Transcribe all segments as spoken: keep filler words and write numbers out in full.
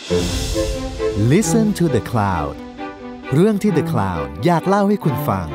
Listen to the Cloud เรื่องที่ The Cloud อยากเล่าให้คุณฟัง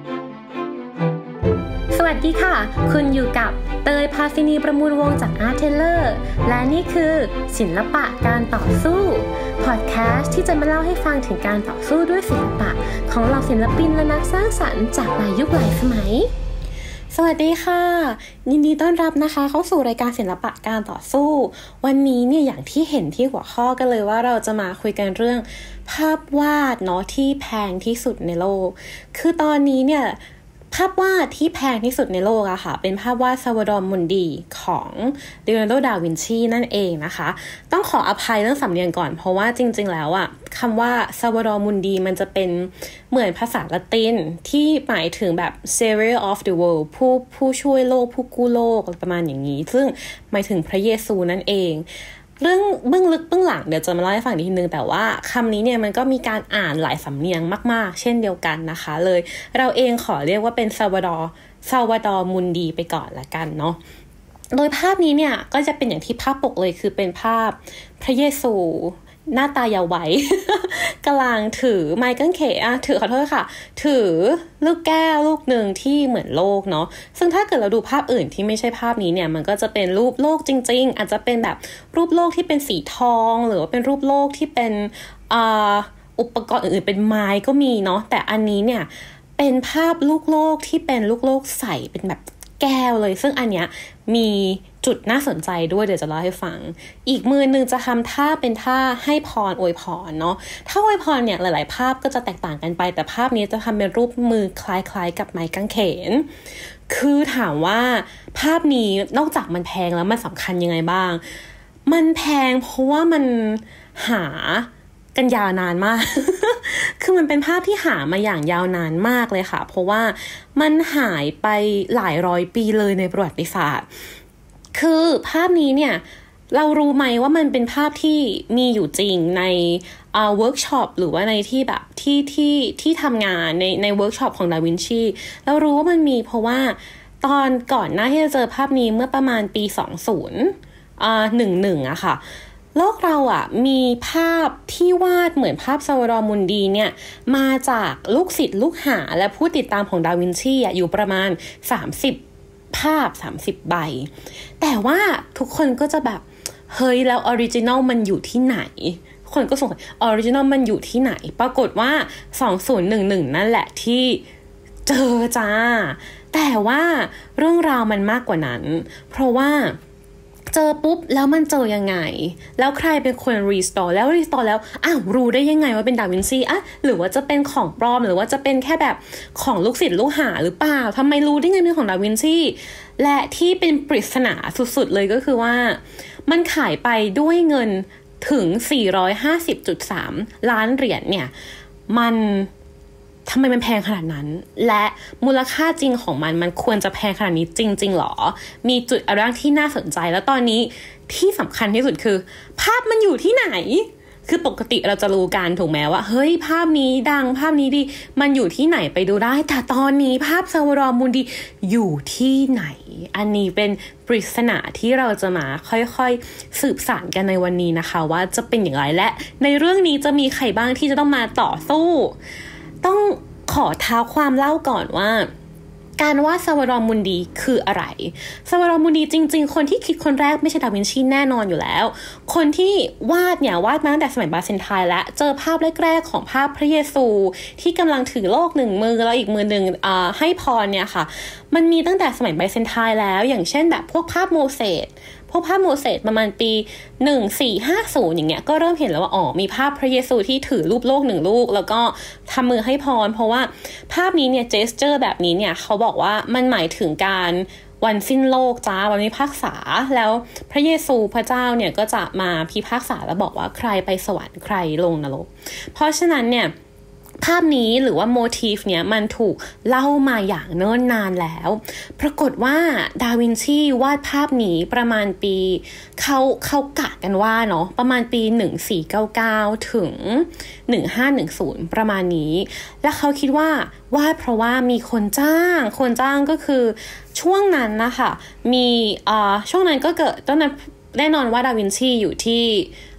สวัสดีค่ะคุณอยู่กับเตยภาสินีประมูลวงจาก Art Teller และนี่คือศิลปะการต่อสู้พอดแคสต์ที่จะมาเล่าให้ฟังถึงการต่อสู้ด้วยศิลปะของเหล่าศิลปินและนักสร้างสรรค์จากหลายยุคหลายสมัยสวัสดีค่ะยินดีต้อนรับนะคะเข้าสู่รายการศิลปะการต่อสู้วันนี้เนี่ยอย่างที่เห็นที่หัวข้อกันเลยว่าเราจะมาคุยกันเรื่องภาพวาดเนาะที่แพงที่สุดในโลกคือตอนนี้เนี่ยภาพวาดที่แพงที่สุดในโลกอะค่ะเป็นภาพวาดซาวาดอร์ มุนดีของเลโอนาร์โด ดาวินชีนั่นเองนะคะต้องขออภัยเรื่องสำเนียงก่อนเพราะว่าจริงๆแล้วอะคำว่าซาวาดอร์ มุนดีมันจะเป็นเหมือนภาษาละตินที่หมายถึงแบบ savior of the world ผู้ผู้ช่วยโลกผู้กู้โลกประมาณอย่างนี้ซึ่งหมายถึงพระเยซูนั่นเองเรื่องเบื้องลึกเบื้องหลังเดี๋ยวจะมาเล่าให้ฟังอีกทีนึงแต่ว่าคำนี้เนี่ยมันก็มีการอ่านหลายสำเนียงมากๆเช่นเดียวกันนะคะเลยเราเองขอเรียกว่าเป็นซาวาดอร์ซาวาดอร์ มุนดีไปก่อนละกันเนาะโดยภาพนี้เนี่ยก็จะเป็นอย่างที่ภาพปกเลยคือเป็นภาพพระเยซูหน้าตาเยาว์วัย กำลังถือไม้กางเขนอ่ะถือขอโทษค่ะถือลูกแก้วลูกหนึ่งที่เหมือนโลกเนาะซึ่งถ้าเกิดเราดูภาพอื่นที่ไม่ใช่ภาพนี้เนี่ยมันก็จะเป็นรูปโลกจริงๆอาจจะเป็นแบบรูปโลกที่เป็นสีทองหรือว่าเป็นรูปโลกที่เป็นอ่าอุปกรณ์อื่นๆเป็นไม้ก็มีเนาะแต่อันนี้เนี่ยเป็นภาพลูกโลกที่เป็นลูกโลกใสเป็นแบบแก้วเลยซึ่งอันเนี้ยมีจุดน่าสนใจด้วยเดี๋ยวจะเล่าให้ฟังอีกมือนึงจะทำท่าเป็นท่าให้พรอวยพรเนาะถ้าอวยพรเนี่ยหลายๆภาพก็จะแตกต่างกันไปแต่ภาพนี้จะทำเป็นรูปมือคล้ายๆกับไม้กางเขนคือถามว่าภาพนี้นอกจากมันแพงแล้วมันสำคัญยังไงบ้างมันแพงเพราะว่ามันหากันยาวนานมาก คือมันเป็นภาพที่หามาอย่างยาวนานมากเลยค่ะเพราะว่ามันหายไปหลายร้อยปีเลยในประวัติศาสตร์คือภาพนี้เนี่ยเรารู้ไหมว่ามันเป็นภาพที่มีอยู่จริงในเอ่อเวิร์กช็อปหรือว่าในที่แบบที่ที่ที่ทำงานในในเวิร์กช็อปของดาวินชีเรารู้ว่ามันมีเพราะว่าตอนก่อนหน้าที่จะเจอภาพนี้เมื่อประมาณปีสองพันอ่าหนึ่งสิบอะค่ะโลกเราอ่ะมีภาพที่วาดเหมือนภาพซาวาดอร์ มุนดีเนี่ยมาจากลูกศิษย์ลูกหาและผู้ติดตามของดาวินชีอ่ะอยู่ประมาณสามสิบภาพสามสิบใบแต่ว่าทุกคนก็จะแบบเฮ้ยแล้วออริจินัลมันอยู่ที่ไหนคนก็สงสัยออริจินัลมันอยู่ที่ไหนปรากฏว่าสองพันสิบเอ็ดนั่นแหละที่เจอจ้าแต่ว่าเรื่องราวมันมากกว่านั้นเพราะว่าเจอปุ๊บแล้วมันเจอยังไงแล้วใครเป็นคนรีสตอร์แล้วรีสตอร์แล้วอ้าวรู้ได้ยังไงว่าเป็นดาวินชีอ่ะหรือว่าจะเป็นของปลอมหรือว่าจะเป็นแค่แบบของลูกศิษย์ลูกหาหรือเปล่าทำไมรู้ได้ไงเป็นของดาวินชีและที่เป็นปริศนาสุดๆเลยก็คือว่ามันขายไปด้วยเงินถึง สี่ร้อยห้าสิบจุดสาม ล้านเหรียญเนี่ยมันทำไมมันแพงขนาดนั้นและมูลค่าจริงของมันมันควรจะแพงขนาดนี้จริงๆหรอมีจุดอะไรที่น่าสนใจแล้วตอนนี้ที่สำคัญที่สุดคือภาพมันอยู่ที่ไหนคือปกติเราจะรู้กันถูกไหมว่าเฮ้ยภาพนี้ดังภาพนี้ดีมันอยู่ที่ไหนไปดูได้แต่ตอนนี้ภาพซาวาดอร์ มุนดีอยู่ที่ไหนอันนี้เป็นปริศนาที่เราจะมาค่อยๆสืบสานกันในวันนี้นะคะว่าจะเป็นอย่างไรและในเรื่องนี้จะมีใครบ้างที่จะต้องมาต่อสู้ต้องขอเท้าความเล่าก่อนว่าการวาดซาวาดอร์ มุนดีคืออะไรซาวาดอร์ มุนดีจริงๆคนที่คิดคนแรกไม่ใช่ดาวินชีแน่นอนอยู่แล้วคนที่วาดเนี่ยวาดมาตั้งแต่สมัยบาเซนไทน์และเจอภาพแรกๆของภาพพระเยซูที่กำลังถือโลกหนึ่งมือแล้วอีกมือหนึ่งอ่าให้พรเนี่ยค่ะมันมีตั้งแต่สมัยบาเซนไทน์แล้วอย่างเช่นแบบพวกภาพโมเสสพวกภาพโมเสสประมาณปีหนึ่งพันสี่ร้อยห้าสิบอย่างเงี้ยก็เริ่มเห็นแล้วว่าอ๋อมีภาพพระเยซูที่ถือรูปโลกหนึ่งลูกแล้วก็ทำมือให้พรเพราะว่าภาพนี้เนี่ยเจสเจอร์แบบนี้เนี่ยเขาบอกว่ามันหมายถึงการวันสิ้นโลกจ้าวันพิพากษาแล้วพระเยซูพระเจ้าเนี่ยก็จะมาพิพากษาแล้วบอกว่าใครไปสวรรค์ใครลงนรกเพราะฉะนั้นเนี่ยภาพนี้หรือว่าโมทีฟเนี่ยมันถูกเล่ามาอย่างเนิ่นนานแล้วปรากฏว่าดาวินชีวาดภาพนี้ประมาณปีเขาเขากะกันว่าเนาะประมาณปีหนึ่งพันสี่ร้อยเก้าสิบเก้าถึงหนึ่งพันห้าร้อยสิบประมาณนี้และเขาคิดว่าวาดเพราะว่ามีคนจ้างคนจ้างก็คือช่วงนั้นนะคะมีอ่าช่วงนั้นก็เกิดตอนนั้นแน่นอนว่าดาวินชีอยู่ที่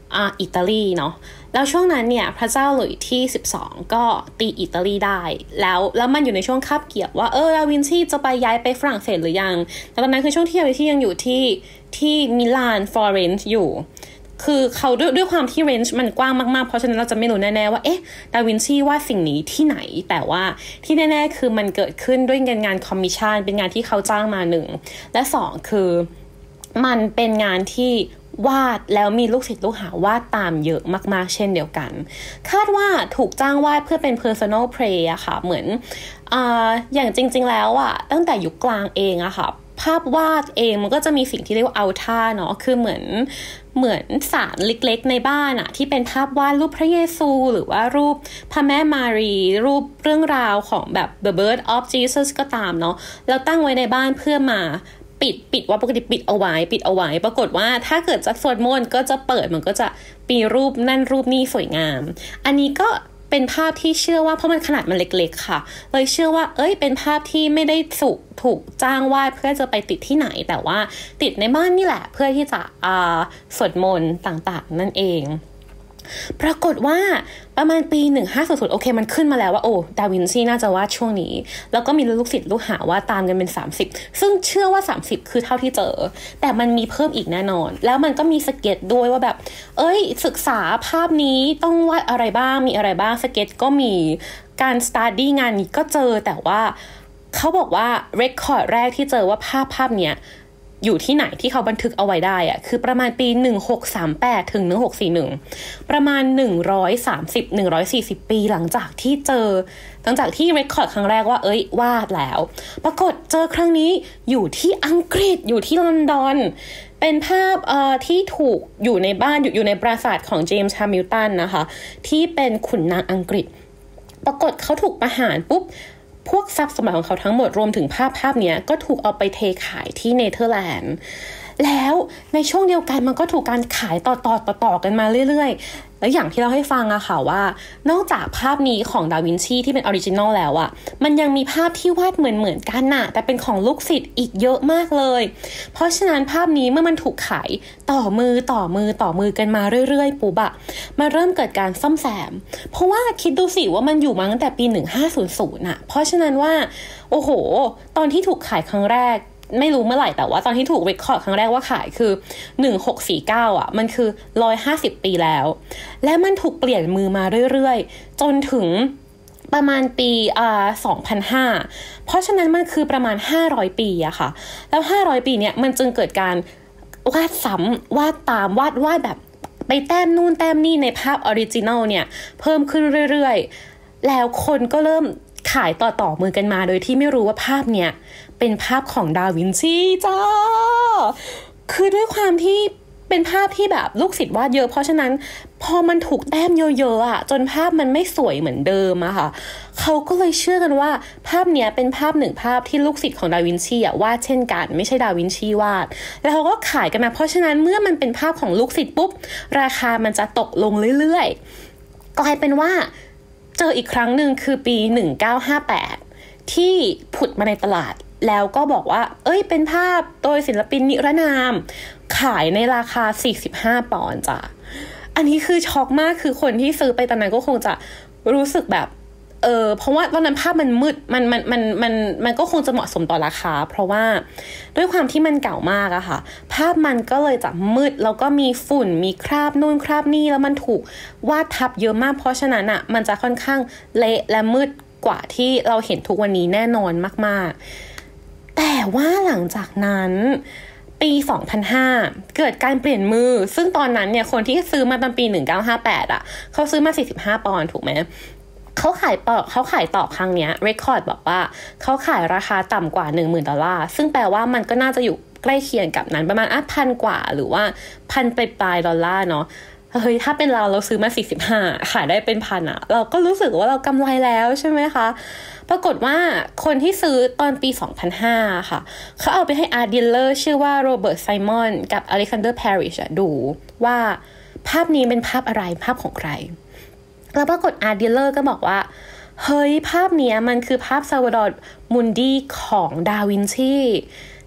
อ่าอิตาลีเนาะแล้วช่วงนั้นเนี่ยพระเจ้าหลุยส์ที่สิบสองก็ตีอิตาลีได้แล้วแล้วมันอยู่ในช่วงคาบเกี่ยวว่าเออดาวินชีจะไปย้ายไปฝรั่งเศสหรือยังแต่ตอนนั้นคือช่วงที่ดาวินชียังอยู่ที่ที่มิลานฟลอเรนซ์อยู่คือเขาด้วยด้วยความที่เรนจ์มันกว้างมากๆเพราะฉะนั้นเราจะไม่รู้แน่ๆว่าเอ๊ะดาวินชีวาดสิ่งนี้ที่ไหนแต่ว่าที่แน่ๆคือมันเกิดขึ้นด้วยงานงานคอมมิชชั่นเป็นงานที่เขาจ้างมาหนึ่งและสองคือมันเป็นงานที่วาดแล้วมีลูกศิษย์ลูกหาวาดตามเยอะมากๆเช่นเดียวกันคาดว่าถูกจ้างวาดเพื่อเป็น personal play อะค่ะเหมือนอ่าอย่างจริงๆแล้วอะตั้งแต่ยุคกลางเองอะค่ะภาพวาดเองมันก็จะมีสิ่งที่เรียกว่าอัลทาเนาะคือเหมือนเหมือนศาลเล็กๆในบ้านอะที่เป็นภาพวาดรูปพระเยซูหรือว่ารูปพระแม่มารีรูปเรื่องราวของแบบ the birth of Jesus ก็ตามเนาะแล้วตั้งไว้ในบ้านเพื่อมาปิดปิดว่าปกติปิดเอาไว้ปิดเอาไว้ปรากฏว่าถ้าเกิดจะสวดมนต์ก็จะเปิดมันก็จะมีรูปนั่นรูปนี้สวยงามอันนี้ก็เป็นภาพที่เชื่อว่าเพราะมันขนาดมันเล็กๆค่ะเลยเชื่อว่าเอ้ยเป็นภาพที่ไม่ได้ถูกถูกจ้างวาดเพื่อจะไปติดที่ไหนแต่ว่าติดในบ้านนี่แหละเพื่อที่จะอ่าสวดมนต์ต่างๆนั่นเองปรากฏว่าประมาณปีหนึ่งพันห้าร้อยโอเคมันขึ้นมาแล้วว่าโอ้ดาวินชีน่าจะวาดช่วงนี้แล้วก็มีลูกศิษย์ลูกหาว่าตามกันเป็นสามสิบซึ่งเชื่อว่าสามสิบคือเท่าที่เจอแต่มันมีเพิ่มอีกแน่นอนแล้วมันก็มีสเก็ตด้วยว่าแบบเอ้ยศึกษาภาพนี้ต้องวาดอะไรบ้างมีอะไรบ้างสเก็ตก็มีการสตาร์ดี้งานนี้ก็เจอแต่ว่าเขาบอกว่าเรคคอร์ดแรกที่เจอว่าภาพภาพเนี้ยอยู่ที่ไหนที่เขาบันทึกเอาไว้ได้อะคือประมาณปีหนึ่งพันหกร้อยสามสิบแปดถึงหนึ่งพันหกร้อยสี่สิบเอ็ดประมาณหนึ่งร้อยสามสิบ หนึ่งร้อยสี่สิบปีหลังจากที่เจอหลังจากที่เรคคอร์ดครั้งแรกว่าเอ้ยวาดแล้วปรากฏเจอครั้งนี้อยู่ที่อังกฤษอยู่ที่ลอนดอนเป็นภาพเอ่อที่ถูกอยู่ในบ้านอยู่อยู่ในปราสาทของเจมส์ แฮมิลตันนะคะที่เป็นขุนนางอังกฤษปรากฏเขาถูกประหารปุ๊บพวกทรัพย์สมบัติของเขาทั้งหมดรวมถึงภาพภาพนี้ก็ถูกเอาไปเทขายที่เนเธอร์แลนด์แล้วในช่วงเดียวกันมันก็ถูกการขายต่อต่อต่อต่อกันมาเรื่อยๆแล้วอย่างที่เราให้ฟังอะค่ะว่านอกจากภาพนี้ของดาวินชีที่เป็นออริจินอลแล้วอะมันยังมีภาพที่วาดเหมือนเหมือนกันน่ะแต่เป็นของลูกศิษย์อีกเยอะมากเลยเพราะฉะนั้นภาพนี้เมื่อมันถูกขายต่อมือต่อมือต่อมือกันมาเรื่อยๆปุ๊บอะมาเริ่มเกิดการซ่อมแซมเพราะว่าคิดดูสิว่ามันอยู่มาตั้งแต่ปีหนึ่งพันห้าร้อยน่ะเพราะฉะนั้นว่าโอ้โหตอนที่ถูกขายครั้งแรกไม่รู้เมื่อไหร่แต่ว่าตอนที่ถูกเรคคอร์ดครั้งแรกว่าขายคือหนึ่งพันหกร้อยสี่สิบเก้าอ่ะมันคือหนึ่งร้อยห้าสิบปีแล้วและมันถูกเปลี่ยนมือมาเรื่อยๆจนถึงประมาณปีอ่าสองพันห้าเพราะฉะนั้นมันคือประมาณห้าร้อยปีอะค่ะแล้วห้าร้อยปีเนี้ยมันจึงเกิดการวาดซ้ำวาดตามวาดวาดแบบไปแต้มนู่นแต้มนี่ในภาพออริจินัลเนี่ยเพิ่มขึ้นเรื่อยๆแล้วคนก็เริ่มขายต่อๆมือกันมาโดยที่ไม่รู้ว่าภาพเนี้ยเป็นภาพของดาวินชีจ้าคือด้วยความที่เป็นภาพที่แบบลูกศิษย์วาดเยอะเพราะฉะนั้นพอมันถูกแต้มเยอะๆอ่ะจนภาพมันไม่สวยเหมือนเดิมอะค่ะเขาก็เลยเชื่อกันว่าภาพเนี้ยเป็นภาพหนึ่งภาพที่ลูกศิษย์ของดาวินชีอะวาดเช่นกันไม่ใช่ดาวินชีวาดแล้วเขาก็ขายกันมาเพราะฉะนั้นเมื่อมันเป็นภาพของลูกศิษย์ปุ๊บราคามันจะตกลงเรื่อยๆกลายเป็นว่าเจออีกครั้งหนึ่งคือปีหนึ่งพันเก้าร้อยห้าสิบแปดที่ผุดมาในตลาดแล้วก็บอกว่าเอ้ยเป็นภาพโดยศิลปินนิรนามขายในราคาสี่สิบห้าปอนด์จ้ะอันนี้คือช็อกมากคือคนที่ซื้อไปตอนนั้นก็คงจะรู้สึกแบบเออเพราะว่าตอนนั้นภาพมันมืดมันมันมันมันมันก็คงจะเหมาะสมต่อราคาเพราะว่าด้วยความที่มันเก่ามากอะค่ะภาพมันก็เลยจะมืดแล้วก็มีฝุ่นมีคราบนู่นคราบนี่แล้วมันถูกวาดทับเยอะมากเพราะฉะนั้นอะมันจะค่อนข้างเละและมืดกว่าที่เราเห็นทุกวันนี้แน่นอนมากๆแต่ว่าหลังจากนั้นปีสองพันห้าเกิดการเปลี่ยนมือซึ่งตอนนั้นเนี่ยคนที่ซื้อมาตอนปีหนึ่งพันเก้าร้อยห้าสิบแปดอ่ะเขาซื้อมาสี่สิบห้าปอนด์ถูกไหมเขาขายต่อเขาขายต่อครั้งเนี้ยเรคคอร์ดบอกว่าเขาขายราคาต่ำกว่า หนึ่งหมื่น ดอลลาร์ซึ่งแปลว่ามันก็น่าจะอยู่ใกล้เคียงกับนั้นประมาณอ่ะพันกว่าหรือว่าพันปลายๆดอลลาร์เนาะเฮ้ยถ้าเป็นเราเราซื้อมาสี่สิบห้าขายได้เป็นพันอะเราก็รู้สึกว่าเรากำไรแล้วใช่ไหมคะปรากฏว่าคนที่ซื้อตอนปีสองพันห้าค่ะเขาเอาไปให้อาร์ตดีลเลอร์ชื่อว่าโรเบิร์ตไซมอนกับอเล็กซานเดอร์แพริชดูว่าภาพนี้เป็นภาพอะไรภาพของใครแล้วปรากฏอาร์ตดีลเลอร์ก็บอกว่าเฮ้ยภาพนี้มันคือภาพซาวาดอร์มุนดีของดาวินชี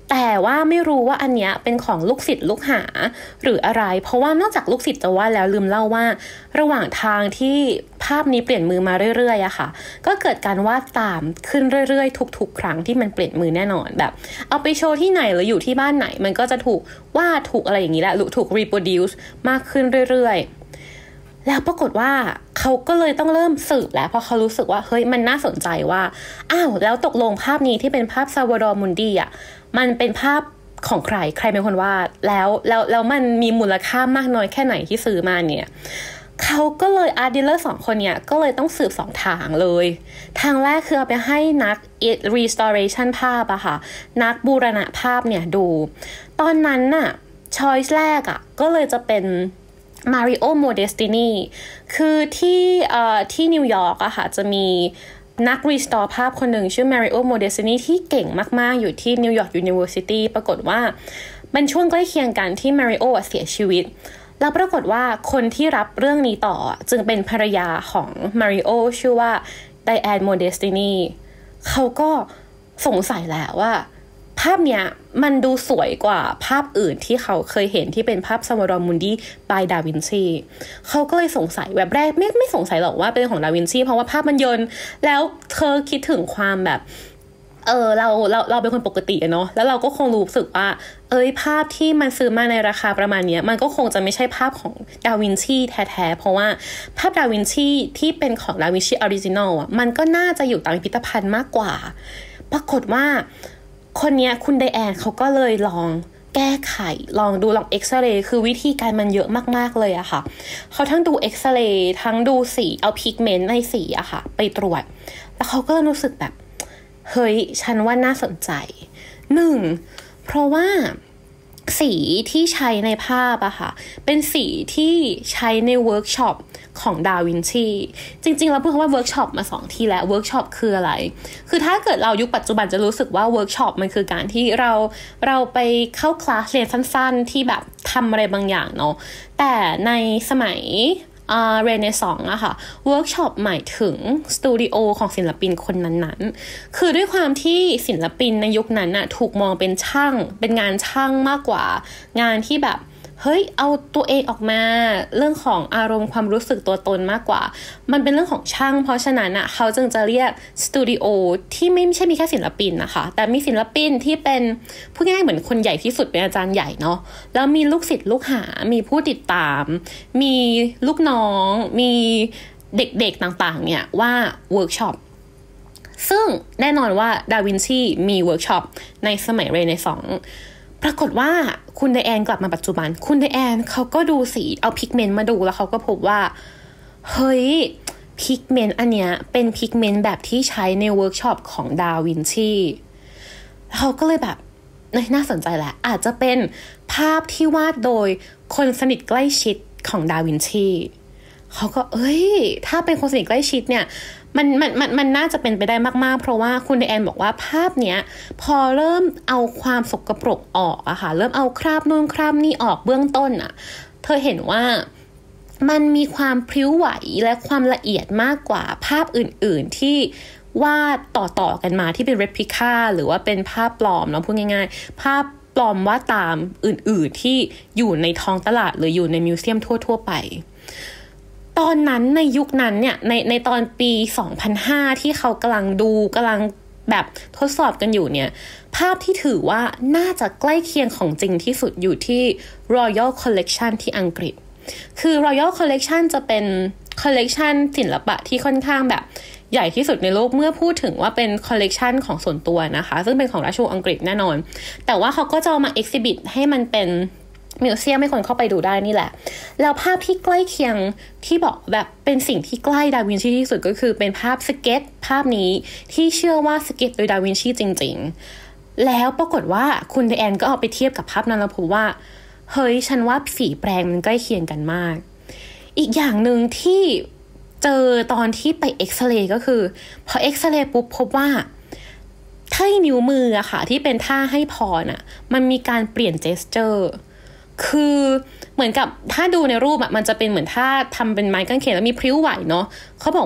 แต่ว่าไม่รู้ว่าอันเนี้ยเป็นของลูกศิษย์ลูกหาหรืออะไรเพราะว่านอกจากลูกศิษย์จะวาดแล้วลืมเล่าว่าระหว่างทางที่ภาพนี้เปลี่ยนมือมาเรื่อยๆอะค่ะก็เกิดการวาดตามขึ้นเรื่อยๆทุกๆครั้งที่มันเปลี่ยนมือแน่นอนแบบเอาไปโชว์ที่ไหนหรืออยู่ที่บ้านไหนมันก็จะถูกวาดถูกอะไรอย่างนี้แหละถูก reproduce มากขึ้นเรื่อยๆแล้วปรากฏว่าเขาก็เลยต้องเริ่มสืบแล้วเพราะเขารู้สึกว่าเฮ้ยมันน่าสนใจว่าอ้าวแล้วตกลงภาพนี้ที่เป็นภาพซาวาดอร์มุนดีอะมันเป็นภาพของใครใครเป็นคนวาดแล้วแล้วแล้วมันมีมูลค่ามากน้อยแค่ไหนที่ซื้อมาเนี่ยเขาก็เลยอาร์ตดีลเลอร์สองคนเนี่ยก็เลยต้องสืบสองทางเลยทางแรกคือเอาไปให้นัก restoration ภาพอะค่ะนักบูรณะภาพเนี่ยดูตอนนั้นน่ะ choice แรกอะก็เลยจะเป็นMario Modestini คือที่เอ่อที่นิวยอร์กอะค่ะจะมีนักรีสตอร์ภาพคนหนึ่งชื่อ Mario Modestini ที่เก่งมากๆอยู่ที่ New York University ปรากฏว่ามันช่วงใกล้เคียงกันที่ Mario เสียชีวิตแล้วปรากฏว่าคนที่รับเรื่องนี้ต่อจึงเป็นภรรยาของ Mario ชื่อว่า Diane Modestini เขาก็สงสัยแหละว่าภาพเนี้ยมันดูสวยกว่าภาพอื่นที่เขาเคยเห็นที่เป็นภาพซาวาดอร์มุนดีบายดาวินชีเขาก็เลยสงสัยแบบแรกไม่ไม่สงสัยหรอกว่าเป็นของดาวินชีเพราะว่าภาพมันยนต์แล้วเธอคิดถึงความแบบเออเราเราเราเป็นคนปกติเนาะแล้วเราก็คงรู้สึกว่าเอ้ยภาพที่มันซื้อมาในราคาประมาณนี้มันก็คงจะไม่ใช่ภาพของดาวินชีแท้ๆเพราะว่าภาพดาวินชีที่เป็นของดาวินชีออริจินอลอ่ะมันก็น่าจะอยู่ตามพิพิธภัณฑ์มากกว่าปรากฏว่าคนนี้คุณไดแอนเขาก็เลยลองแก้ไขลองดูลองเอ็กซเรย์คือวิธีการมันเยอะมากๆเลยอะค่ะเขาทั้งดูเอ็กซเรย์ทั้งดูสีเอาพิกเมนต์ในสีอะค่ะไปตรวจแล้วเขาก็รู้สึกแบบเฮ้ยฉันว่าน่าสนใจหนึ่งเพราะว่าสีที่ใช้ในภาพอะค่ะเป็นสีที่ใช้ในเวิร์กช็อปของดาวินชีจริงๆเราพูดคำว่าเวิร์กช็อปมาสองทีแล้วเวิร์กช็อปคืออะไรคือถ้าเกิดเรายุคปัจจุบันจะรู้สึกว่าเวิร์กช็อปมันคือการที่เราเราไปเข้าคลาสเรียนสั้นๆที่แบบทำอะไรบางอย่างเนาะแต่ในสมัยอ่าเรเนซองส์อะค่ะเวิร์กช็อปหมายถึงสตูดิโอของศิลปินคนนั้นๆคือด้วยความที่ศิลปินในยุคนั้นน่ะถูกมองเป็นช่างเป็นงานช่างมากกว่างานที่แบบเฮ้ยเอาตัวเองออกมาเรื่องของอารมณ์ความรู้สึกตัวตนมากกว่ามันเป็นเรื่องของช่างเพราะฉะนั้นอ่ะเขาจึงจะเรียกสตูดิโอที่ไม่ใช่มีแค่ศิลปินนะคะแต่มีศิลปินที่เป็นพูดง่ายๆเหมือนคนใหญ่ที่สุดเป็นอาจารย์ใหญ่เนาะแล้วมีลูกศิษย์ลูกหามีผู้ติดตามมีลูกน้องมีเด็กๆต่างๆเนี่ยว่าเวิร์กช็อปซึ่งแน่นอนว่าดาวินชีมีเวิร์กช็อปในสมัยเรเนซองส์ปรากฏว่าคุณไดแอนกลับมาปัจจุบันคุณไดแอนเขาก็ดูสีเอาพิกเมนต์มาดูแล้วเขาก็พบว่าเฮ้ยพิกเมนต์อันเนี้ยเป็นพิกเมนต์แบบที่ใช้ในเวิร์กช็อปของดาวินชีเขาก็เลยแบบน่าสนใจแหละอาจจะเป็นภาพที่วาดโดยคนสนิทใกล้ชิดของดาวินชีเขาก็เอ้ยถ้าเป็นคนสนิทใกล้ชิดเนี่ยมันมันมันมันน่าจะเป็นไปได้มากๆเพราะว่าคุณไดแอนบอกว่าภาพเนี้ยพอเริ่มเอาความสกปรกออกอะค่ะเริ่มเอาคราบนู่นคราบนี่ออกเบื้องต้นอะเธอเห็นว่ามันมีความพริ้วไหวและความละเอียดมากกว่าภาพอื่นๆที่วาดต่อๆกันมาที่เป็น replica หรือว่าเป็นภาพปลอมเนาะพูดง่ายๆภาพปลอมวาดตามอื่นๆที่อยู่ในท้องตลาดหรืออยู่ในมิวเซียมทั่วๆไปตอนนั้นในยุคนั้นเนี่ยในในตอนปีสองพันห้าที่เขากำลังดูกำลังแบบทดสอบกันอยู่เนี่ยภาพที่ถือว่าน่าจะใกล้เคียงของจริงที่สุดอยู่ที่ Royal Collection ที่อังกฤษคือ Royal Collection จะเป็น collection ศิลปะที่ค่อนข้างแบบใหญ่ที่สุดในโลกเมื่อพูดถึงว่าเป็น collection ของส่วนตัวนะคะซึ่งเป็นของราชวงศ์อังกฤษแน่นอนแต่ว่าเขาก็จะเอามา exhibit ให้มันเป็นมิวเซียมให้คนเข้าไปดูได้นี่แหละแล้วภาพที่ใกล้เคียงที่บอกแบบเป็นสิ่งที่ใกล้ดาวินชีที่สุดก็คือเป็นภาพสเก็ตภาพนี้ที่เชื่อว่าสเก็ตโดยดาวินชีจริงๆแล้วปรากฏว่าคุณไดแอนก็เอาไปเทียบกับภาพนั้นแล้วพบว่าเฮ้ยฉันว่าฝีแปรงมันใกล้เคียงกันมากอีกอย่างนึงที่เจอตอนที่ไปเอ็กซเรย์ก็คือพอเอ็กซเรย์ปุ๊บพบว่าท่านิ้วมืออะค่ะที่เป็นท่าให้พรอะมันมีการเปลี่ยนเจสเจอร์คือเหมือนกับถ้าดูในรูปอะมันจะเป็นเหมือนถ้าทำเป็นไม้กางเขนแล้วมีพริ้วไหวเนาะเขาบอกว่า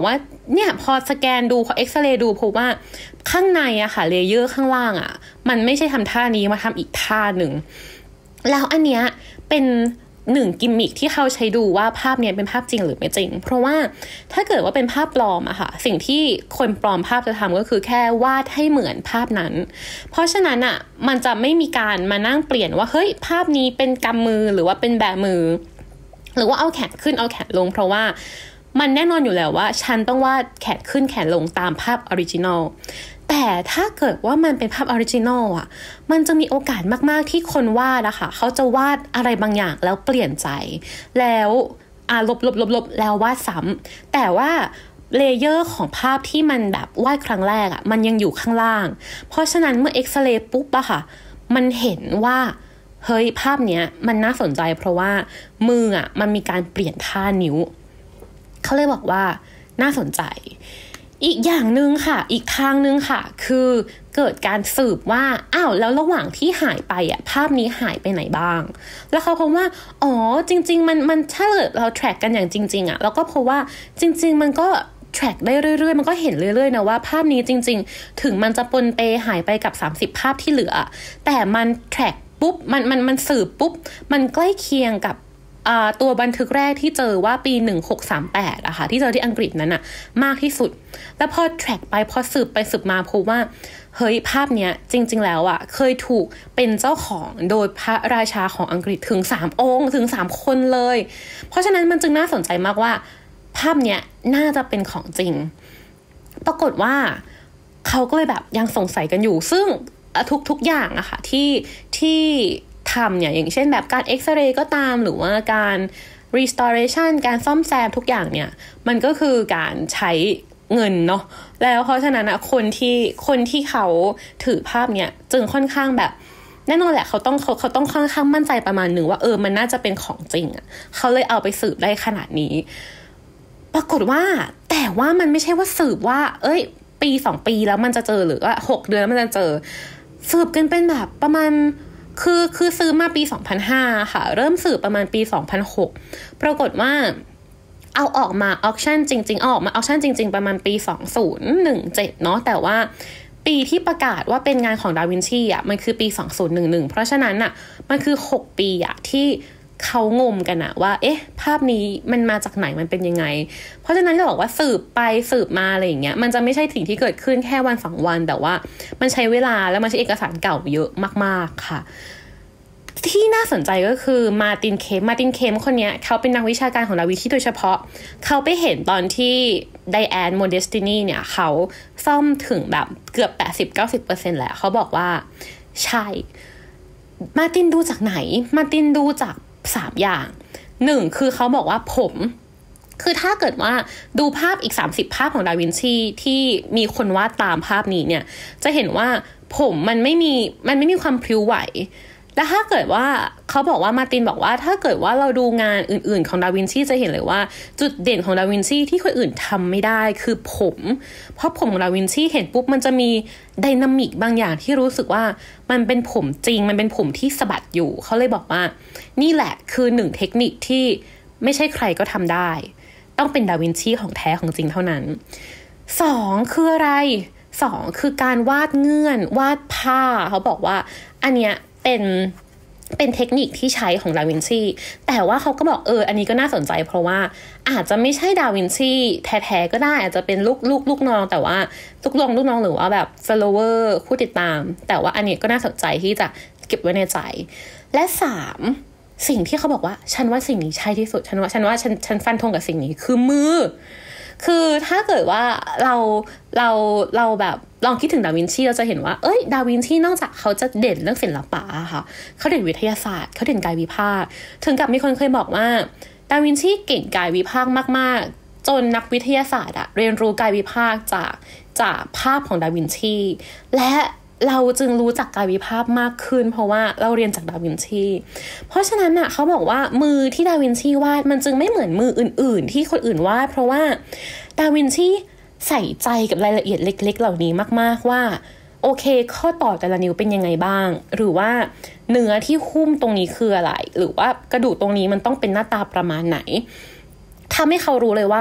เนี่ยพอสแกนดูพอเอ็กซเรย์ดูพบว่าข้างในอะค่ะเลเยอร์ข้างล่างอะมันไม่ใช่ทำท่านี้มาทำอีกท่าหนึ่งแล้วอันเนี้ยเป็นหนึ่งกิมมิคที่เขาใช้ดูว่าภาพเนี้ยเป็นภาพจริงหรือไม่จริงเพราะว่าถ้าเกิดว่าเป็นภาพปลอมอะค่ะสิ่งที่คนปลอมภาพจะทำก็คือแค่วาดให้เหมือนภาพนั้นเพราะฉะนั้นอะมันจะไม่มีการมานั่งเปลี่ยนว่าเฮ้ยภาพนี้เป็นกำมือหรือว่าเป็นแบมือหรือว่าเอาแขนขึ้นเอาแขนลงเพราะว่ามันแน่นอนอยู่แล้วว่าฉันต้องวาดแขนขึ้นแขนลงตามภาพออริจินอลแต่ถ้าเกิดว่ามันเป็นภาพออริจินอลอ่ะมันจะมีโอกาสมากๆที่คนวาดอะค่ะเขาจะวาดอะไรบางอย่างแล้วเปลี่ยนใจแล้วอ่าลบลบลบลบแล้ววาดซ้ำแต่ว่าเลเยอร์ของภาพที่มันแบบวาดครั้งแรกอะมันยังอยู่ข้างล่างเพราะฉะนั้นเมื่อเอ็กซเรย์ปุ๊บอะค่ะมันเห็นว่าเฮ้ยภาพเนี้ยมันน่าสนใจเพราะว่ามืออะมันมีการเปลี่ยนท่านิ้วเขาเลยบอกว่าน่าสนใจอีกอย่างนึงค่ะอีกทางนึงค่ะคือเกิดการสืบว่าอ้าวแล้วระหว่างที่หายไปอ่ะภาพนี้หายไปไหนบ้างแล้วเขาพบว่าอ๋อจริงๆมันมันถ้าเกิดเราแทร็กกันอย่างจริงๆอ่ะเราก็พบว่าจริงๆมันก็แทร็กได้เรื่อยๆมันก็เห็นเรื่อยๆนะว่าภาพนี้จริงๆถึงมันจะปนเปหายไปกับสามสิบภาพที่เหลือแต่มันแทร็กปุ๊บมันมันมันสืบปุ๊บมันใกล้เคียงกับตัวบันทึกแรกที่เจอว่าปีหนึ่งหกสามแปดอะค่ะที่เจอที่อังกฤษนั้นอะมากที่สุดแล้วพอแทร็กไปพอสืบไปสืบมาพบว่าเฮ้ยภาพเนี้ยจริงๆแล้วอะเคยถูกเป็นเจ้าของโดยพระราชาของอังกฤษถึงสามองค์ถึงสามคนเลยเพราะฉะนั้นมันจึงน่าสนใจมากว่าภาพเนี้ยน่าจะเป็นของจริงปรากฏว่าเขาก็เลยแบบยังสงสัยกันอยู่ซึ่งทุกๆอย่างอะค่ะที่ที่ทำเนี่ยอย่างเช่นแบบการเอ็กซเรย์ก็ตามหรือว่าการ restoration การซ่อมแซมทุกอย่างเนี่ยมันก็คือการใช้เงินเนาะแล้วเพราะฉะนั้นนะคนที่คนที่เขาถือภาพเนี่ยจึงค่อนข้างแบบแน่นอนแหละเขาต้องเขาเขาต้องค่อนข้างมั่นใจประมาณหนึ่งว่าเออมันน่าจะเป็นของจริงอ่ะเขาเลยเอาไปสืบได้ขนาดนี้ปรากฏว่าแต่ว่ามันไม่ใช่ว่าสืบว่าเอ้ยปีสองปีแล้วมันจะเจอหรือว่าหกเดือนแล้วมันจะเจอสืบกันเป็นแบบประมาณคือคือซื้อมาปีสองพันห้าค่ะเริ่มสืบประมาณปีสองพันหกปรากฏว่าเอาออกมาออคชั่นจริงๆเอาออกมาออคชั่นจริงๆประมาณปีสองพันสิบเจ็ดเนาะแต่ว่าปีที่ประกาศว่าเป็นงานของดาวินชีอ่ะมันคือปีสองพันสิบเอ็ดเพราะฉะนั้นอ่ะมันคือหกปีอ่ะที่เขางมกันอะว่าเอ๊ะภาพนี้มันมาจากไหนมันเป็นยังไงเพราะฉะนั้นจะบอกว่าสืบไปสืบมาอะไรอย่างเงี้ยมันจะไม่ใช่สิ่งที่เกิดขึ้นแค่วันสองวันแต่ว่ามันใช้เวลาแล้วมันใช้เอกสารเก่าเยอะมากๆค่ะที่น่าสนใจก็คือมาร์ตินเคมมาร์ตินเคมคนนี้เขาเป็นนักวิชาการของดาวินชีโดยเฉพาะเขาไปเห็นตอนที่ไดแอนโมเดสตินีเนี่ยเขาซ่อมถึงแบบเกือบ แปดสิบถึงเก้าสิบเปอร์เซ็นต์ แล้วเขาบอกว่าใช่มาร์ตินดูจากไหนมาร์ตินดูจากสามอย่างหนึ่งคือเขาบอกว่าผมคือถ้าเกิดว่าดูภาพอีกสามสิบภาพของดาวินชีที่มีคนวาดตามภาพนี้เนี่ยจะเห็นว่าผมมันไม่มีมันไม่มีความพลิ้วไหวและถ้าเกิดว่าเขาบอกว่ามาร์ตินบอกว่าถ้าเกิดว่าเราดูงานอื่นๆของดาวินชีจะเห็นเลยว่าจุดเด่นของดาวินชีที่คนอื่นทำไม่ได้คือผมเพราะผมของดาวินชีเห็นปุ๊บมันจะมีไดนามิกบางอย่างที่รู้สึกว่ามันเป็นผมจริงมันเป็นผมที่สะบัดอยู่เขาเลยบอกว่านี่แหละคือหนึ่งเทคนิคที่ไม่ใช่ใครก็ทำได้ต้องเป็นดาวินชีของแท้ของจริงเท่านั้นสองคืออะไรสองคือการวาดเงื่อนวาดผ้าเขาบอกว่าอันเนี้ยเป็นเป็นเทคนิคที่ใช้ของดาวินชีแต่ว่าเขาก็บอกเอออันนี้ก็น่าสนใจเพราะว่าอาจจะไม่ใช่ดาวินชีแท้ๆก็ได้อาจจะเป็นลูกลูกลูกน้องแต่ว่าลูกน้องลูกน้องหรือว่าแบบ follower ผู้ติดตามแต่ว่าอันนี้ก็น่าสนใจที่จะเก็บไว้ในใจและสามสิ่งที่เขาบอกว่าฉันว่าสิ่งนี้ใช่ที่สุดฉันว่าฉันว่าฉันฉันฟันธงกับสิ่งนี้คือมือคือถ้าเกิดว่าเราเราเราแบบลองคิดถึงดาวินชีเราจะเห็นว่าเอ้ยดาวินชีนอกจากเขาจะเด่นเรื่องศิลปะค่ะเขาเด่นวิทยาศาสตร์เขาเด่นกายวิภาคถึงกับมีคนเคยบอกว่าดาวินชีเก่งกายวิภาคมากๆจนนักวิทยาศาสตร์อะเรียนรู้กายวิภาคจากจากภาพของดาวินชีและเราจึงรู้จักกายวิภาคมากขึ้นเพราะว่าเราเรียนจากดาวินชีเพราะฉะนั้นน่ะเขาบอกว่ามือที่ดาวินชีวาดมันจึงไม่เหมือนมืออื่นๆที่คนอื่นวาดเพราะว่าดาวินชีใส่ใจกับรายละเอียดเล็กๆเหล่านี้มากๆว่าโอเคข้อต่อแต่ละนิ้วเป็นยังไงบ้างหรือว่าเนื้อที่หุ้มตรงนี้คืออะไรหรือว่ากระดูกตรงนี้มันต้องเป็นหน้าตาประมาณไหนทำให้เขารู้เลยว่า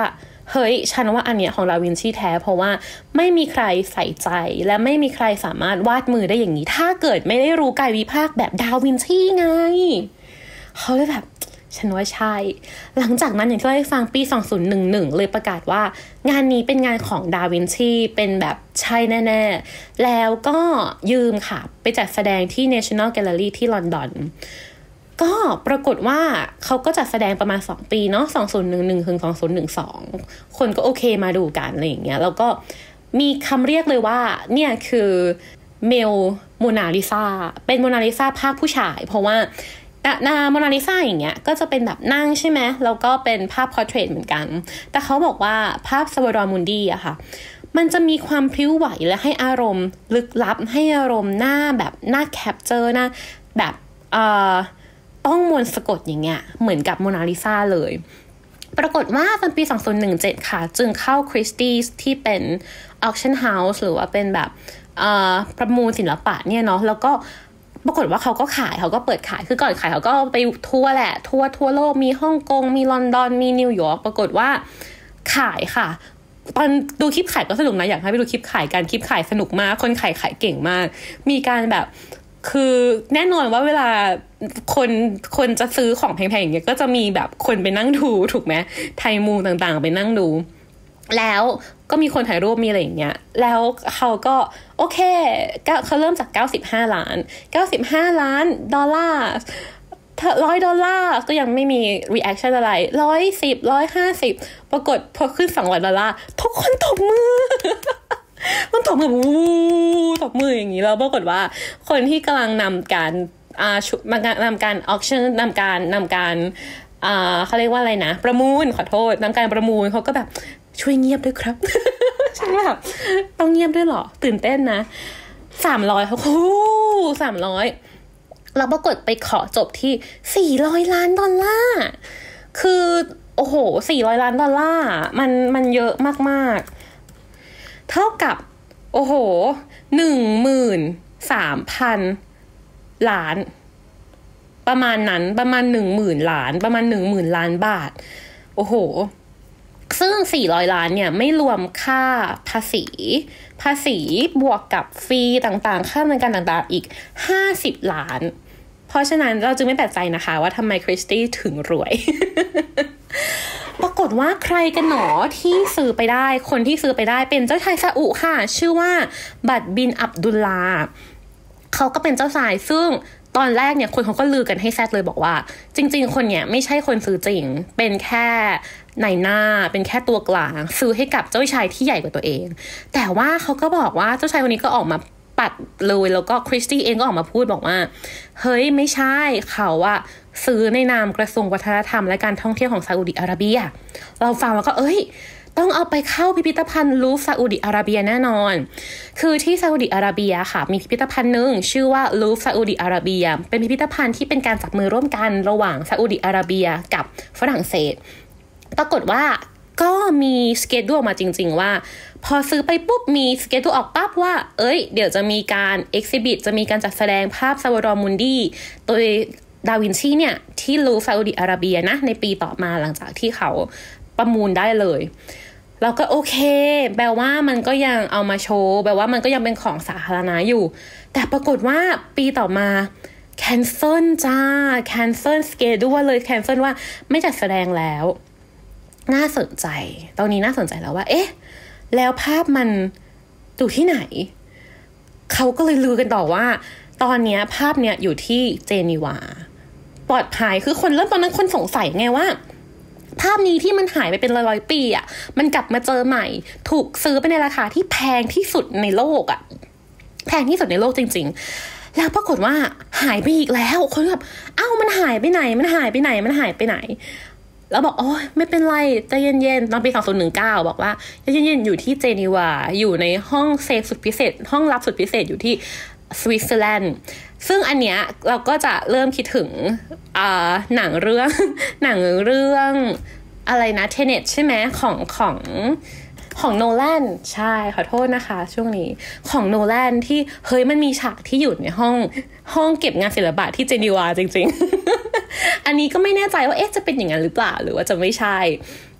เฮ้ยฉันว่าอันเนี้ยของดาวินชีแท้เพราะว่าไม่มีใครใส่ใจและไม่มีใครสามารถวาดมือได้อย่างนี้ถ้าเกิดไม่ได้รู้กายวิภาคแบบดาวินชีไงเขาเลยแบบฉันว่าใช่หลังจากนั้นอย่างที่เราได้ฟังปีสองพันสิบเอ็ดเลยประกาศว่างานนี้เป็นงานของดาวินชีเป็นแบบใช่แน่ๆแล้วก็ยืมค่ะไปจัดแสดงที่ National Gallery ที่ลอนดอนก็ปรากฏว่าเขาก็จัดแสดงประมาณสองปีเนาะสองพันสิบเอ็ดถึงสองพันสิบสองคนก็โอเคมาดูกันอะไรอย่างเงี้ยแล้วก็มีคำเรียกเลยว่าเนี่ยคือเมลโมนาลิซาเป็นโมนาลิซาภาคผู้ชายเพราะว่านาโมนาลิซาอย่างเงี้ยก็จะเป็นแบบนั่งใช่ไหมแล้วก็เป็นภาพพอร์เทรตเหมือนกันแต่เขาบอกว่าภาพซาวาดอร์มุนดีอะค่ะมันจะมีความพลิ้วไหวและให้อารมณ์ลึกลับให้อารมณ์หน้าแบบหน้าแคปเจอร์หน้าแบบเอ่อต้องมนต์สะกดอย่างเงี้ยเหมือนกับโมนาลิซาเลยปรากฏว่าตอนปีสองพันสิบเจ็ดค่ะจึงเข้าคริสตี้ที่เป็น auction house หรือว่าเป็นแบบเอ่อประมูลศิลปะเนี่ยเนาะแล้วก็ปรากฏว่าเขาก็ขายเขาก็เปิดขายคือก่อนขายเขาก็ไปทัวร์แหละทัวร์ทั่วโลกมีฮ่องกงมีลอนดอนมีนิวยอร์กปรากฏว่าขายค่ะตอนดูคลิปขายก็สนุกนะอยากให้ไปดูคลิปขายกันคลิปขายสนุกมากคนขายขายเก่งมากมีการแบบคือแน่นอนว่าเวลาคนคนจะซื้อของแพงๆอย่างเงี้ยก็จะมีแบบคนไปนั่งดูถูกไหมไทยมูต่างๆไปนั่งดูแล้วก็มีคนถ่ายรูปมีอะไรอย่างเงี้ยแล้วเขาก็โอเคเขาเริ่มจากเก้าสิบห้าล้านเก้าสิบห้าล้านดอลลาร์ร้อยดอลลาร์ก็ยังไม่มี reaction อะไรหนึ่งร้อยสิบ หนึ่งร้อยห้าสิบปรากฏพอขึ้นสองร้อยดอลลาร์ทุกคนตบมือมันตบมือวู้ตบมืออย่างนี้แล้วปรากฏว่าคนที่กำลังนำการอ่านำการ auction นำการนำการอ่าเขาเรียกว่าอะไรนะประมูลขอโทษนำการประมูลเขาก็แบบช่วยเงียบด้วยครับใช่แบบต้องเงียบด้วยเหรอตื่นเต้นนะสามร้อยเขาโอ้สามร้อยเราปรากฏไปขอจบที่สี่ร้อยล้านดอลลาร์คือโอ้โหสี่ร้อยล้านดอลลาร์มันมันเยอะมากๆเท่ากับโอ้โห หนึ่งหมื่นสามพัน ล้านประมาณนั้นประมาณ หนึ่งหมื่น ล้านประมาณ หนึ่งหมื่น ล้านบาทโอ้โหซึ่งสี่ร้อยล้านเนี่ยไม่รวมค่าภาษีภาษีบวกกับฟรีต่างๆค่าดำเนินการต่างๆอีกห้าสิบล้านเพราะฉะนั้นเราจึงไม่แปลกใจนะคะว่าทำไมคริสตี้ถึงรวย ปรากฏว่าใครกันหนอที่ซื้อไปได้คนที่ซื้อไปได้เป็นเจ้าชายซาอุค่ะชื่อว่าบัตบินอับดุลลาเขาก็เป็นเจ้าชายซึ่งตอนแรกเนี่ยคนเขาก็ลือกันให้แซดเลยบอกว่าจริงๆคนเนี่ยไม่ใช่คนซื้อจริงเป็นแค่ในหน้าเป็นแค่ตัวกลางซื้อให้กับเจ้าชายที่ใหญ่กว่าตัวเองแต่ว่าเขาก็บอกว่าเจ้าชายคนนี้ก็ออกมาปัดเลยแล้วก็คริสตี้เองก็ออกมาพูดบอกว่าเฮ้ยไม่ใช่เขาอะซื้อในนามกระทรวงวัฒนธรรมและการท่องเที่ยวของซาอุดิอาระเบียเราฟังแล้วก็เอ้ยต้องเอาไปเข้าพิพิธภัณฑ์ลูฟร์ซาอุดิอาระเบียแน่นอนคือที่ซาอุดิอาระเบียค่ะมีพิพิธภัณฑ์นึงชื่อว่าลูฟร์ซาอุดิอาระเบียเป็นพิพิธภัณฑ์ที่เป็นการจับมือร่วมกันระหว่างซาอุดิอาระเบียกับฝรั่งเศสปรากฏว่าก็มีสเกจดูออกมาจริงๆว่าพอซื้อไปปุ๊บมีสเกจดูออกปั๊บว่าเอ้ยเดี๋ยวจะมีการเอ็กซิบิทจะมีการจัดแสดงภาพซาวาดอร์มุนดีโดยดาวินชีเนี่ยที่ลูฟร์ซาอุดิอาระเบียนะในปีต่อมาหลังจากที่เขาประมูลได้เลยเราก็โอเคแปลว่ามันก็ยังเอามาโชว์แปลว่ามันก็ยังเป็นของสาธารณะอยู่แต่ปรากฏว่าปีต่อมาแคนเซิลจ้าแคนเซิลสเกจด้วยเลยแคนเซิลว่าไม่จัดแสดงแล้วน่าสนใจตอนนี้น่าสนใจแล้วว่าเอ๊ะแล้วภาพมันอยู่ที่ไหนเขาก็เลยลือกันต่อว่าตอนนี้ภาพเนี่ยอยู่ที่เจนีวาปลอดภัยคือคนเริ่มตอนนั้นคนสงสัยไงว่าภาพนี้ที่มันหายไปเป็นร้อยๆปีอ่ะมันกลับมาเจอใหม่ถูกซื้อไปในราคาที่แพงที่สุดในโลกอ่ะแพงที่สุดในโลกจริงๆแล้วปรากฏว่าหายไปอีกแล้วคนแบบเอ้ามันหายไปไหนมันหายไปไหนมันหายไปไหนแล้วบอกโอ้ยไม่เป็นไรใจเย็นๆตอนปีสองพันสิบเก้าบอกว่าใจเย็นๆอยู่ที่เจนีวาอยู่ในห้องเซฟสุดพิเศษห้องลับสุดพิเศษอยู่ที่สวิตเซอร์แลนด์ซึ่งอันเนี้ยเราก็จะเริ่มคิดถึงอ่าหนังเรื่องหนังเรื่องอะไรนะเทเน็ตใช่ไหมของของของโนแลนใช่ขอโทษนะคะช่วงนี้ของโนแลนที่เฮ้ยมันมีฉากที่อยู่ในห้องห้องเก็บงานศิลปะที่เจนีวาจริงๆ อันนี้ก็ไม่แน่ใจว่าเอ๊ะจะเป็นอย่างนั้นหรือเปล่าหรือว่าจะไม่ใช่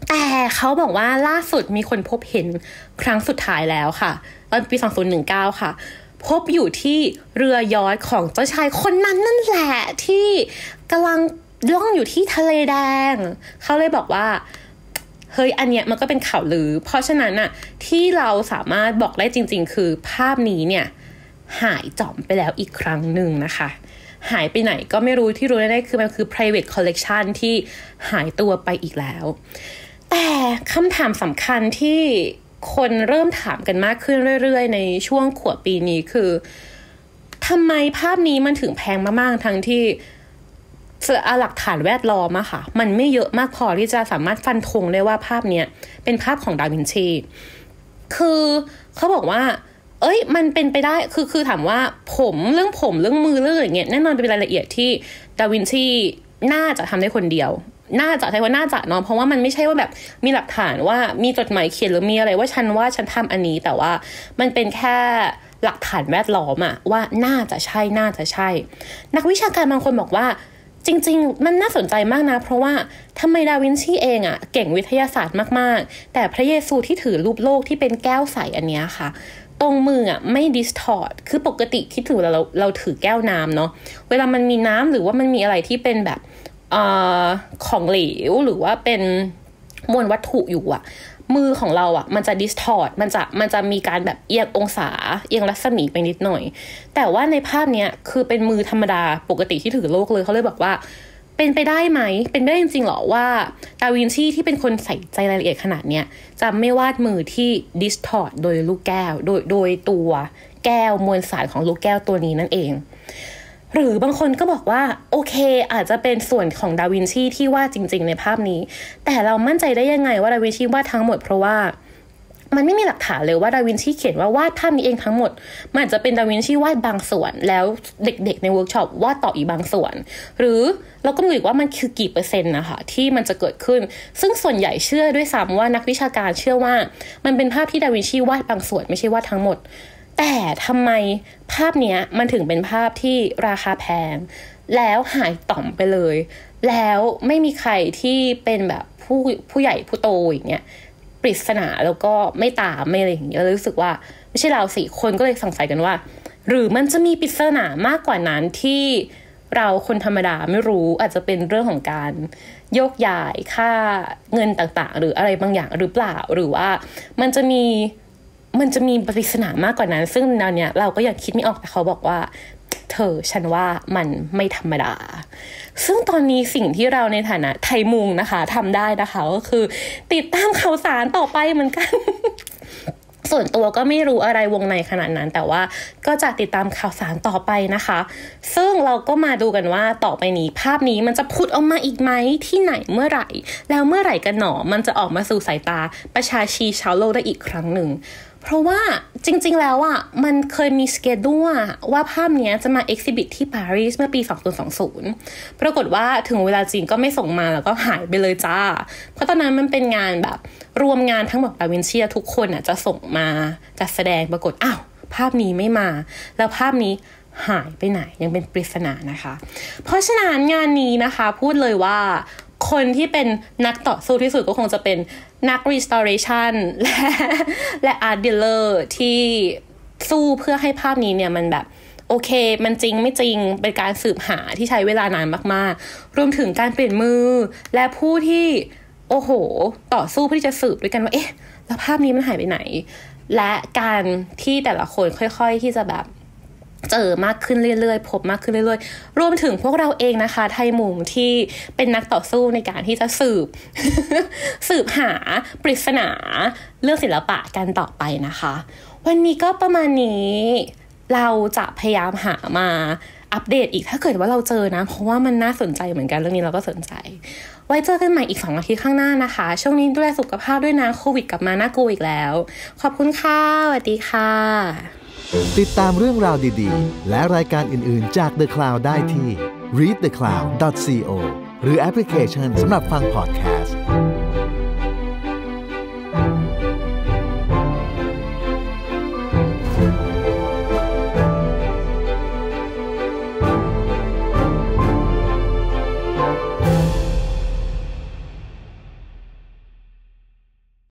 แต่เขาบอกว่าล่าสุดมีคนพบเห็นครั้งสุดท้ายแล้วค่ะตอนปีสองพันสิบเก้าค่ะพบอยู่ที่เรือยอชต์ของเจ้าชายคนนั้นนั่นแหละที่กำลังล่องอยู่ที่ทะเลแดงเขาเลยบอกว่าเฮ้ยอันเนี้ยมันก็เป็นข่าวลือเพราะฉะนั้นน่ะที่เราสามารถบอกได้จริงๆคือภาพนี้เนี่ยหายจ่อมไปแล้วอีกครั้งหนึ่งนะคะหายไปไหนก็ไม่รู้ที่รู้ได้คือมันคือ private collection ที่หายตัวไปอีกแล้วแต่คำถามสำคัญที่คนเริ่มถามกันมากขึ้นเรื่อยๆในช่วงขวบปีนี้คือทำไมภาพนี้มันถึงแพงมากๆทั้งที่หลักฐานแวดล้อมอะค่ะมันไม่เยอะมากพอที่จะสามารถฟันธงได้ว่าภาพเนี้ยเป็นภาพของดาวินชีคือเขาบอกว่าเอ้ยมันเป็นไปได้คือคือถามว่าผมเรื่องผมเรื่องมือเรื่องอย่างเงี้ยแน่นอนเป็นรายละเอียดที่ดาวินชีน่าจะทำได้คนเดียวน่าจะใช่ว่าน่าจะเนาะเพราะว่ามันไม่ใช่ว่าแบบมีหลักฐานว่ามีจดหมายเขียนหรือมีอะไรว่าฉันว่าฉันทำอันนี้แต่ว่ามันเป็นแค่หลักฐานแวดล้อมอะว่าน่าจะใช่น่าจะใช่นักวิชาการบางคนบอกว่าจริงๆมันน่าสนใจมากนะเพราะว่าทำไมดาวินชีเองอะเก่งวิทยาศาสตร์มากๆแต่พระเยซูที่ถือรูปโลกที่เป็นแก้วใสอันเนี้ยค่ะตรงมืออ่ะไม่ดิสทอร์ตคือปกติที่ถือเราเราถือแก้วน้ำเนาะเวลามันมีน้ำหรือว่ามันมีอะไรที่เป็นแบบเอ่อของเหลวหรือว่าเป็นมวลวัตถุอยู่อ่ะมือของเราอ่ะมันจะดิสทอร์ตมันจะมันจะมีการแบบเอียงองศาเอียงรัศมีไปนิดหน่อยแต่ว่าในภาพเนี้ยคือเป็นมือธรรมดาปกติที่ถือโลกเลยเขาเลยบอกว่าเป็นไปได้ไหมเป็นไปได้จริงๆหรอว่าดาวินชีที่เป็นคนใส่ใจรายละเอียดขนาดเนี้ยจะไม่วาดมือที่ดิสทอร์ตโดยลูกแก้วโดยโดยตัวแก้วมวลสารของลูกแก้วตัวนี้นั่นเองหรือบางคนก็บอกว่าโอเคอาจจะเป็นส่วนของดาวินชีที่วาดจริงๆในภาพนี้แต่เรามั่นใจได้ยังไงว่าดาวินชีวาดทั้งหมดเพราะว่ามันไม่มีหลักฐานเลยว่าดาวินชีเขียนว่าวาดภาพนี้เองทั้งหมดมันอาจจะเป็นดาวินชีวาดบางส่วนแล้วเด็กๆในเวิร์กช็อปวาดต่ออีกบางส่วนหรือเราก็ไม่รู้ว่ามันคือกี่เปอร์เซ็นต์นะคะที่มันจะเกิดขึ้นซึ่งส่วนใหญ่เชื่อด้วยซ้ำว่านักวิชาการเชื่อว่ามันเป็นภาพที่ดาวินชีวาดบางส่วนไม่ใช่วาดทั้งหมดแต่ทำไมภาพเนี้ยมันถึงเป็นภาพที่ราคาแพงแล้วหายต่อมไปเลยแล้วไม่มีใครที่เป็นแบบผู้ผู้ใหญ่ผู้โตอย่างเงี้ยปริศนาแล้วก็ไม่ตามไม่อะไรอย่างเงี้ยรู้สึกว่าไม่ใช่เราสิคนก็เลยสงสัยกันว่าหรือมันจะมีปริศนามากกว่านั้นที่เราคนธรรมดาไม่รู้อาจจะเป็นเรื่องของการโยกย้ายค่าเงินต่างๆหรืออะไรบางอย่างหรือเปล่าหรือว่ามันจะมีมันจะมีปริศนามากกว่านั้นซึ่งตอนเนี้ยเราก็ยังคิดไม่ออกแต่เขาบอกว่าเธอฉันว่ามันไม่ธรรมดาซึ่งตอนนี้สิ่งที่เราในฐานะไทยมุงนะคะทำได้นะคะก็คือติดตามข่าวสารต่อไปเหมือนกัน ส่วนตัวก็ไม่รู้อะไรวงในขนาดนั้นแต่ว่าก็จะติดตามข่าวสารต่อไปนะคะซึ่งเราก็มาดูกันว่าต่อไปนี้ภาพนี้มันจะพุดออกมาอีกไหมที่ไหนเมื่อไหร่แล้วเมื่อไหร่กันหนอมันจะออกมาสู่สายตาประชาชนชาวโลกได้อีกครั้งหนึ่งเพราะว่าจริงๆแล้วอ่ะมันเคยมีสเกดูว่าภาพนี้จะมาเอ็กซิบิทที่ปารีสเมื่อปีสองพันยี่สิบปรากฏว่าถึงเวลาจริงก็ไม่ส่งมาแล้วก็หายไปเลยจ้าเพราะตอนนั้นมันเป็นงานแบบรวมงานทั้งหมดดาวินชีทุกคนอ่ะจะส่งมาจัดแสดงปรากฏอ้าวภาพนี้ไม่มาแล้วภาพนี้หายไปไหนยังเป็นปริศนานะคะเพราะฉะนั้นงานนี้นะคะพูดเลยว่าคนที่เป็นนักต่อสู้ที่สุดก็คงจะเป็นนัก restoration และและ art dealer ที่สู้เพื่อให้ภาพนี้เนี่ยมันแบบโอเคมันจริงไม่จริงเป็นการสืบหาที่ใช้เวลานานมากๆรวมถึงการเปลี่ยนมือและผู้ที่โอ้โหต่อสู้เพื่อที่จะสืบด้วยกันว่าเอ๊ะแล้วภาพนี้มันหายไปไหนและการที่แต่ละคนค่อยๆที่จะแบบเจอมากขึ้นเรื่อยๆพบมากขึ้นเรื่อยๆรวมถึงพวกเราเองนะคะไทยมุงที่เป็นนักต่อสู้ในการที่จะสืบ สืบหาปริศนาเรื่องศิลปะกันต่อไปนะคะวันนี้ก็ประมาณนี้เราจะพยายามหามาอัปเดตอีกถ้าเกิดว่าเราเจอนะเพราะว่ามันน่าสนใจเหมือนกันเรื่องนี้เราก็สนใจไว้เจอกันใหม่อีกสองอาทิตย์ข้างหน้านะคะช่วงนี้ดูแลสุขภาพด้วยนะโควิดกลับมาน่ากลัวอีกแล้วขอบคุณค่ะสวัสดีค่ะติดตามเรื่องราวดีๆและรายการอื่นๆจาก The Cloud ได้ที่ รีด เดอะ คลาวด์ ดอท ซี โอ หรือแอปพลิเคชันสำหรับฟังพอดแคสต์